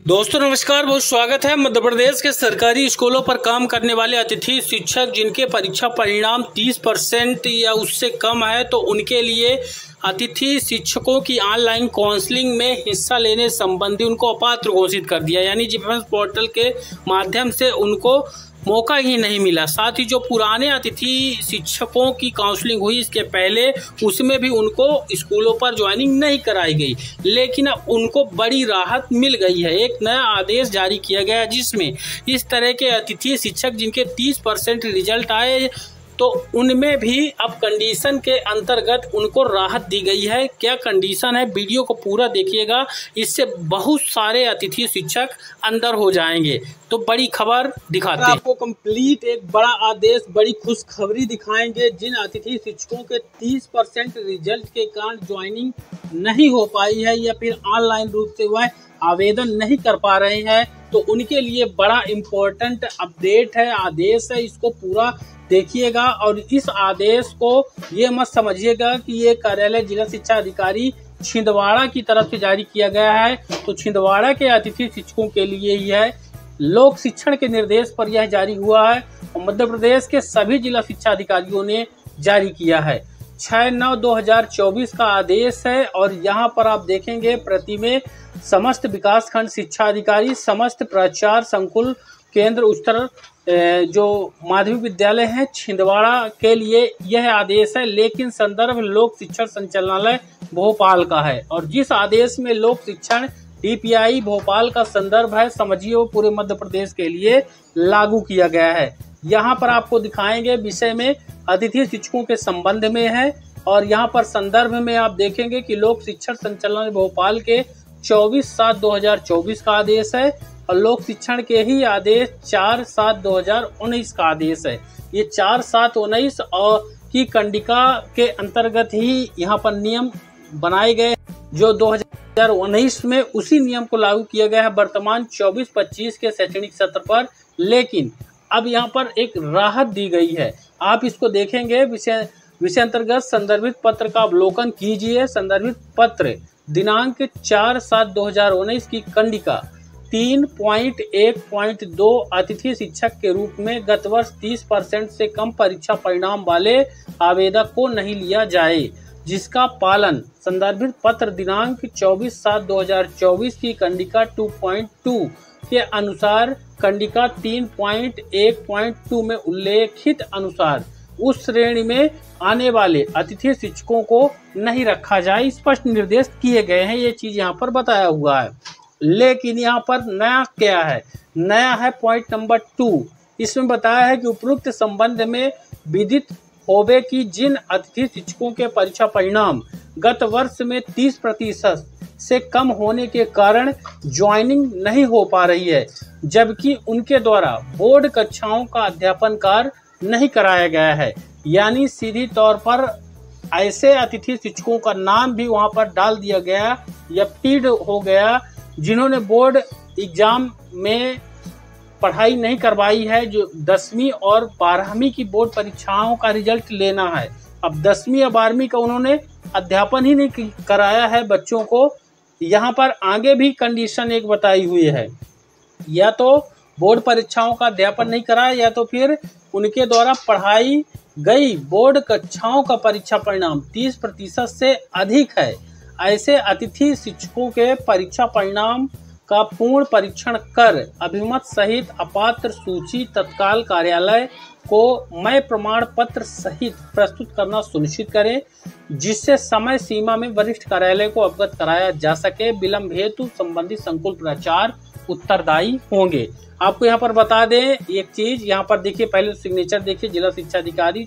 दोस्तों नमस्कार, बहुत स्वागत है। मध्य प्रदेश के सरकारी स्कूलों पर काम करने वाले अतिथि शिक्षक जिनके परीक्षा परिणाम 30% या उससे कम है, तो उनके लिए अतिथि शिक्षकों की ऑनलाइन काउंसलिंग में हिस्सा लेने संबंधी उनको अपात्र घोषित कर दिया। यानी जीपीएस पोर्टल के माध्यम से उनको मौका ही नहीं मिला। साथ ही जो पुराने अतिथि शिक्षकों की काउंसलिंग हुई इसके पहले, उसमें भी उनको स्कूलों पर ज्वाइनिंग नहीं कराई गई, लेकिन अब उनको बड़ी राहत मिल गई है। एक नया आदेश जारी किया गया जिसमें इस तरह के अतिथि शिक्षक जिनके 30% रिजल्ट आए, तो उनमें भी अब कंडीशन के अंतर्गत उनको राहत दी गई है। क्या कंडीशन है, वीडियो को पूरा देखिएगा, इससे बहुत सारे अतिथि शिक्षक अंदर हो जाएंगे। तो बड़ी खबर दिखाते हैं आपको, कंप्लीट एक बड़ा आदेश, बड़ी खुशखबरी दिखाएंगे। जिन अतिथि शिक्षकों के 30% रिजल्ट के कारण ज्वाइनिंग नहीं हो पाई है या फिर ऑनलाइन रूप से वह आवेदन नहीं कर पा रहे हैं, तो उनके लिए बड़ा इम्पोर्टेंट अपडेट है, आदेश है। इसको पूरा देखिएगा और इस आदेश को ये मत समझिएगा कि ये कार्यालय जिला शिक्षा अधिकारी छिंदवाड़ा की तरफ से जारी किया गया है। तो छिंदवाड़ा के अतिथि शिक्षकों के लिए ही है। लोक शिक्षण के निर्देश पर यह जारी हुआ है और मध्य प्रदेश के सभी जिला शिक्षा अधिकारियों ने जारी किया है। 6/9/2024 का आदेश है और यहाँ पर आप देखेंगे प्रति में समस्त विकासखंड शिक्षा अधिकारी, समस्त प्राचार्य, संकुल, केंद्र, उच्चतर जो माध्यमिक विद्यालय है छिंदवाड़ा के लिए यह आदेश है, लेकिन संदर्भ लोक शिक्षण संचालनालय भोपाल का है। और जिस आदेश में लोक शिक्षण DPI भोपाल का संदर्भ है, समझिए वो पूरे मध्य प्रदेश के लिए लागू किया गया है। यहाँ पर आपको दिखाएंगे विषय में अतिथि शिक्षकों के संबंध में है और यहाँ पर संदर्भ में आप देखेंगे कि लोक शिक्षण संचालनालय भोपाल के 24/7/2024 का आदेश है और लोक शिक्षण के ही आदेश 4/7/2019 का आदेश है। ये 4/7/19 और की कंडिका के अंतर्गत ही यहाँ पर नियम बनाए गए, जो 2019 में उसी नियम को लागू किया गया है वर्तमान 24-25 के शैक्षणिक सत्र पर। लेकिन अब यहाँ पर एक राहत दी गई है, आप इसको देखेंगे। विषय अंतर्गत संदर्भित पत्र का अवलोकन कीजिए। संदर्भित पत्र दिनांक 4/7/2019 की कंडिका 3.1.2 अतिथि शिक्षक के रूप में गत वर्ष 30% से कम परीक्षा परिणाम वाले आवेदक को नहीं लिया जाए, जिसका पालन संदर्भित पत्र दिनांक 24/7/2024 की कंडिका 2.2 के अनुसार कंडिका 3.1.2 में उल्लेखित अनुसार उस श्रेणी में आने वाले अतिथि शिक्षकों को नहीं रखा जाए, स्पष्ट निर्देश किए गए हैं। ये चीज यहाँ पर बताया हुआ है। लेकिन यहाँ पर नया क्या है, नया है पॉइंट नंबर 2। इसमें बताया है कि उपरोक्त संबंध में विदित होवे कि जिन अतिथि शिक्षकों के परीक्षा परिणाम गत वर्ष में 30% से कम होने के कारण ज्वाइनिंग नहीं हो पा रही है, जबकि उनके द्वारा बोर्ड कक्षाओं का अध्यापन कार्य नहीं कराया गया है, यानी सीधी तौर पर ऐसे अतिथि शिक्षकों का नाम भी वहां पर डाल दिया गया या फीड हो गया जिन्होंने बोर्ड एग्जाम में पढ़ाई नहीं करवाई है, जो 10वीं और 12वीं की बोर्ड परीक्षाओं का रिजल्ट लेना है। अब 10वीं या 12वीं का उन्होंने अध्यापन ही नहीं कराया है बच्चों को। यहाँ पर आगे भी कंडीशन एक बताई हुई है, या तो बोर्ड परीक्षाओं का अध्यापन नहीं कराया या तो फिर उनके द्वारा पढ़ाई गई बोर्ड कक्षाओं का परीक्षा परिणाम 30% से अधिक है। ऐसे अतिथि शिक्षकों के परीक्षा परिणाम का पूर्ण परीक्षण कर अभिमत सहित अपात्र सूची तत्काल कार्यालय को मय प्रमाण पत्र सहित प्रस्तुत करना सुनिश्चित करें, जिससे समय सीमा में वरिष्ठ कार्यालय को अवगत कराया जा सके। विलंब हेतु संबंधित संकुल प्राचार्य उत्तरदायी होंगे। आपको यहाँ पर बता दें एक चीज, यहाँ पर देखिए पहले सिग्नेचर देखिए, जिला शिक्षा अधिकारी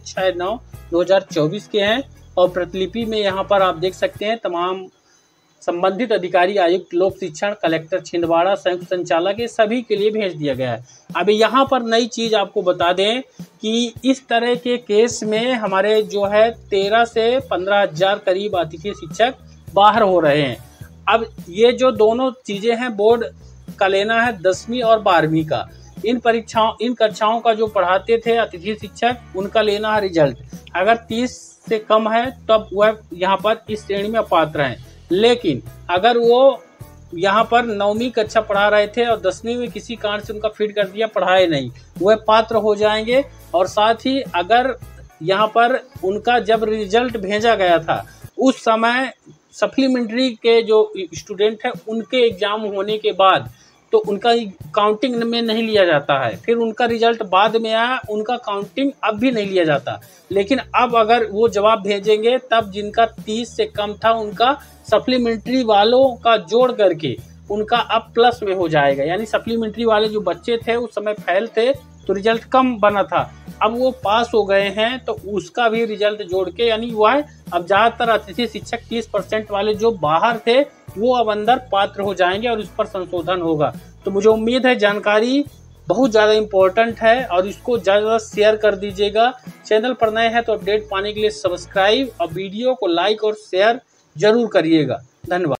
6/9/2024 के हैं और प्रतिलिपि में यहाँ पर आप देख सकते हैं तमाम संबंधित अधिकारी, आयुक्त लोक शिक्षण, कलेक्टर छिंदवाड़ा, संयुक्त संचालक, ये सभी के लिए भेज दिया गया है। अभी यहाँ पर नई चीज आपको बता दें कि इस तरह के केस में हमारे जो है 13 से 15 हजार करीब अतिथि शिक्षक बाहर हो रहे हैं। अब ये जो दोनों चीजें हैं, बोर्ड का लेना है 10वीं और 12वीं का, इन कक्षाओं का जो पढ़ाते थे अतिथि शिक्षक, उनका लेना है रिजल्ट। अगर 30 से कम है तब वह यहाँ पर इस श्रेणी में अपात्र हैं। लेकिन अगर वो यहाँ पर 9वीं कक्षा पढ़ा रहे थे और 10वीं में किसी कारण से उनका फिट कर दिया, पढ़ाए नहीं, वह पात्र हो जाएंगे। और साथ ही अगर यहाँ पर उनका जब रिजल्ट भेजा गया था उस समय सप्लीमेंट्री के जो स्टूडेंट हैं उनके एग्जाम होने के बाद तो उनका काउंटिंग में नहीं लिया जाता है। फिर उनका रिजल्ट बाद में आया, उनका काउंटिंग अब भी नहीं लिया जाता। लेकिन अब अगर वो जवाब भेजेंगे तब जिनका 30 से कम था उनका सप्लीमेंट्री वालों का जोड़ करके उनका अब प्लस में हो जाएगा। यानी सप्लीमेंट्री वाले जो बच्चे थे उस समय फेल थे तो रिजल्ट कम बना था, अब वो पास हो गए हैं तो उसका भी रिजल्ट जोड़ के, यानी वह अब ज़्यादातर अतिथि शिक्षक 30% वाले जो बाहर थे वो अब अंदर पात्र हो जाएंगे और इस पर संशोधन होगा। तो मुझे उम्मीद है जानकारी बहुत ज़्यादा इम्पोर्टेंट है और इसको ज़्यादा शेयर कर दीजिएगा। चैनल पर नए हैं तो अपडेट पाने के लिए सब्सक्राइब और वीडियो को लाइक और शेयर जरूर करिएगा। धन्यवाद।